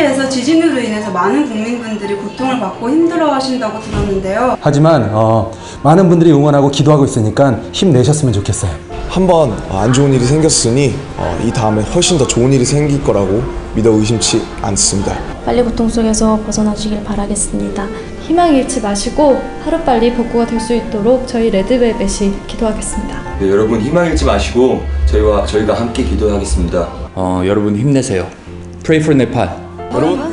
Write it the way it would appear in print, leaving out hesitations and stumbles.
네팔에서 지진으로 인해서 많은 국민분들이 고통을 받고 힘들어하신다고 들었는데요. 하지만 많은 분들이 응원하고 기도하고 있으니까 힘내셨으면 좋겠어요. 한번 안 좋은 일이 생겼으니 이 다음에 훨씬 더 좋은 일이 생길 거라고 믿어 의심치 않습니다. 빨리 고통 속에서 벗어나시길 바라겠습니다. 희망 잃지 마시고 하루빨리 복구가 될 수 있도록 저희 레드벨벳이 기도하겠습니다. 네, 여러분 희망 잃지 마시고 저희가 함께 기도하겠습니다. 여러분 힘내세요. Pray for Nepal. 여러분